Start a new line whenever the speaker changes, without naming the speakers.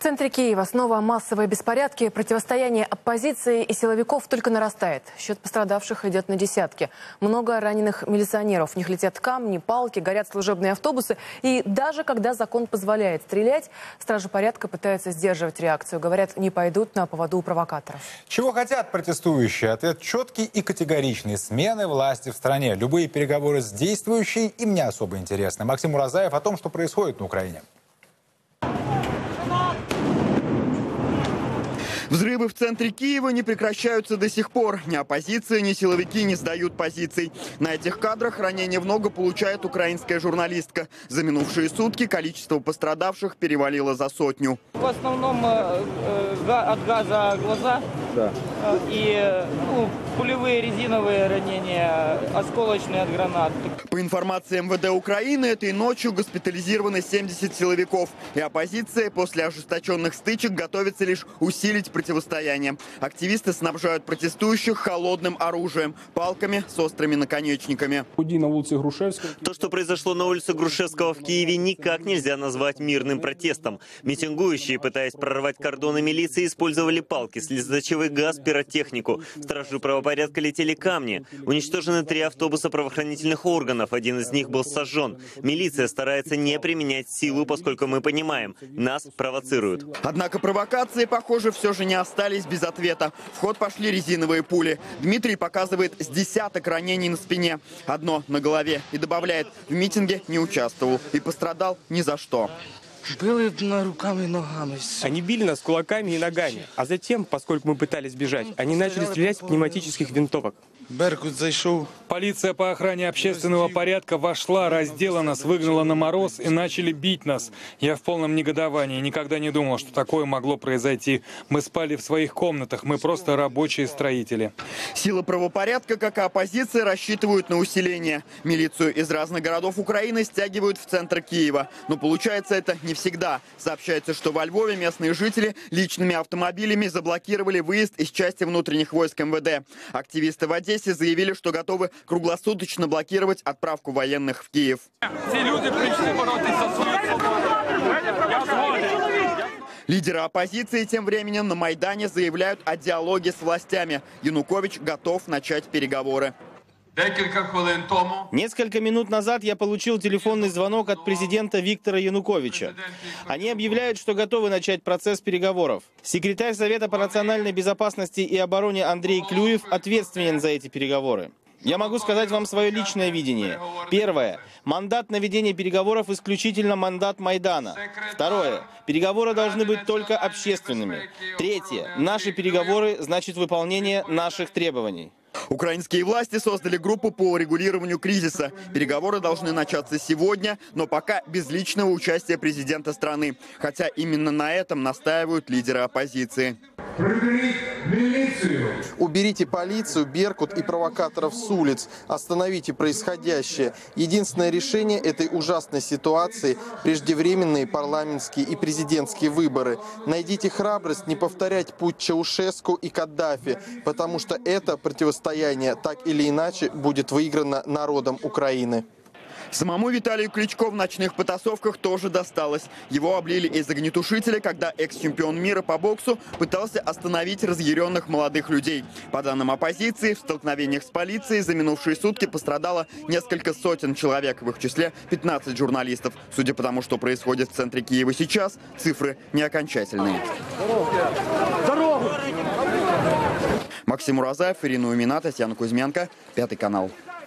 центре Киева снова массовые беспорядки. Противостояние оппозиции и силовиков только нарастает. Счет пострадавших идет на десятки. Много раненых милиционеров. В них летят камни, палки, горят служебные автобусы. И даже когда закон позволяет стрелять, стражи порядка пытаются сдерживать реакцию. Говорят, не пойдут на поводу у провокаторов.
Чего хотят протестующие? Ответ четкий и категоричный. Смены власти в стране. Любые переговоры с действующей им не особо интересны. Максим Уразаев о том, что происходит на Украине.
Взрывы в центре Киева не прекращаются до сих пор. Ни оппозиция, ни силовики не сдают позиций. На этих кадрах ранения в ногу получает украинская журналистка. За минувшие сутки количество пострадавших перевалило за 100.
В основном от газа глаза, да. И пулевые резиновые ранения, осколочные от гранат.
По информации МВД Украины, этой ночью госпитализированы 70 силовиков. И оппозиция после ожесточенных стычек готовится лишь усилить противостояние. Активисты снабжают протестующих холодным оружием, палками с острыми наконечниками.
То, что произошло на улице Грушевского в Киеве, никак нельзя назвать мирным протестом. Митингующие, пытаясь прорвать кордоны милиции, использовали палки, слезоточивый газ, пиротехнику. Стражи правопорядка летели камни. Уничтожены 3 автобуса правоохранительных органов. Один из них был сожжен. Милиция старается не применять силу, поскольку мы понимаем, нас провоцируют.
Однако провокации, похоже, все же не остались без ответа. В ход пошли резиновые пули. Дмитрий показывает с десяток ранений на спине. Одно на голове. И добавляет, в митинге не участвовал. И пострадал ни за что.
Били руками и ногами.
Они били нас кулаками и ногами. А затем, поскольку мы пытались бежать, они начали стрелять с пневматических винтовок.
Беркут зашел.
Полиция по охране общественного порядка вошла, раздела нас, выгнала на мороз и начали бить нас. Я в полном негодовании. Никогда не думал, что такое могло произойти. Мы спали в своих комнатах. Мы просто рабочие строители.
Силы правопорядка, как и оппозиция, рассчитывают на усиление. Милицию из разных городов Украины стягивают в центр Киева. Но получается это не всегда. Сообщается, что во Львове местные жители личными автомобилями заблокировали выезд из части внутренних войск МВД. Активисты в Одессе заявили, что готовы круглосуточно блокировать отправку военных в Киев.
Эти люди пришли бороться за свою свободу.
Лидеры оппозиции тем временем на Майдане заявляют о диалоге с властями. Янукович готов начать переговоры.
Несколько минут назад я получил телефонный звонок от президента Виктора Януковича. Они объявляют, что готовы начать процесс переговоров. Секретарь Совета по национальной безопасности и обороне Андрей Клюев ответственен за эти переговоры. Я могу сказать вам свое личное видение. Первое. Мандат на ведение переговоров исключительно мандат Майдана. Второе. Переговоры должны быть только общественными. Третье. Наши переговоры значит выполнение наших требований.
Украинские власти создали группу по регулированию кризиса. Переговоры должны начаться сегодня, но пока без личного участия президента страны. Хотя именно на этом настаивают лидеры оппозиции.
Уберите полицию, Беркут и провокаторов с улиц. Остановите происходящее. Единственное решение этой ужасной ситуации – преждевременные парламентские и президентские выборы. Найдите храбрость не повторять путь Чаушеску и Каддафи, потому что это противостояние так или иначе будет выиграно народом Украины.
Самому Виталию Кличко в ночных потасовках тоже досталось. Его облили из огнетушителя, когда экс-чемпион мира по боксу пытался остановить разъяренных молодых людей. По данным оппозиции, в столкновениях с полицией за минувшие сутки пострадало несколько сотен человек, в их числе 15 журналистов. Судя по тому, что происходит в центре Киева сейчас, цифры не окончательные. Максим Уразаев, Ирина Умина, Татьяна Кузьменко, 5 канал.